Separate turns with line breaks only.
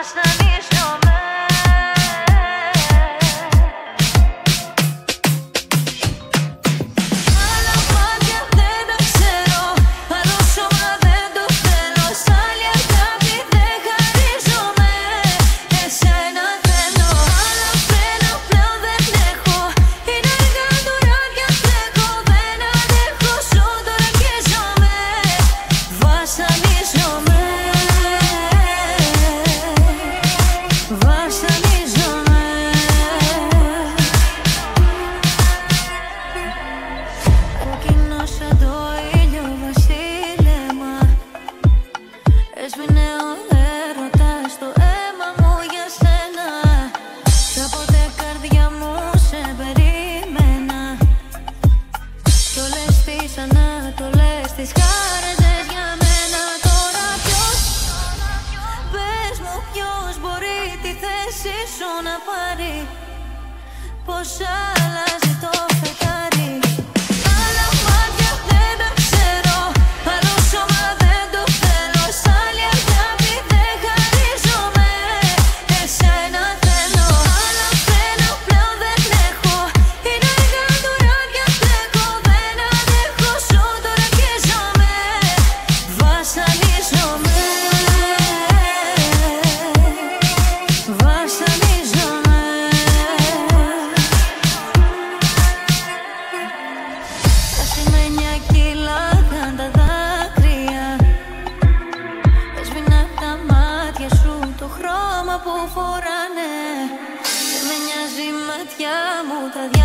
βασανίζομαι. Άλλα μάτια δεν τα ξέρω, άλλο σώμα δεν το θέλω. Σ' άλλη αγάπη δεν χαρίζομαι, εσένα θέλω. Άλλα φρένα πλέον δεν έχω, είναι αργά τώρα πια τρέχω. Δεν αντέχω, ζω τώρα και ζώμαι, βασανίζομαι. Κόκκινο σαν το ήλιο βασίλεμα, έσβηνε ο έρωτας στο αίμα μου για σένα. Κάποτε καρδιά μου σε περίμενα, κι όλες τις ανατολές τις χάραζες για μένα. Τώρα ποιος, πες μου ποιος μπορεί τη θέση σου να πάρει, πως άλλαζε το φεγγάρι. Άλλα μάτια δεν τα ξέρω, άλλο σώμα δεν το θέλω. Σ' άλλη αγάπη δεν χαρίζομαι, εσένα θέλω. Άλλα φρένα πλέον δεν έχω, είναι αργά τώρα πια τρέχω. Δεν αντέχω, ζω τώρα και ζώμαι, βασανίζομαι. Βασανίζομαι. Τα σημαίνια κύλαγαν τα δάκρυα, έσβηνα απ' τα μάτια σου το χρώμα που φοράνε. Δεν με νοιάζει η ματιά μου τα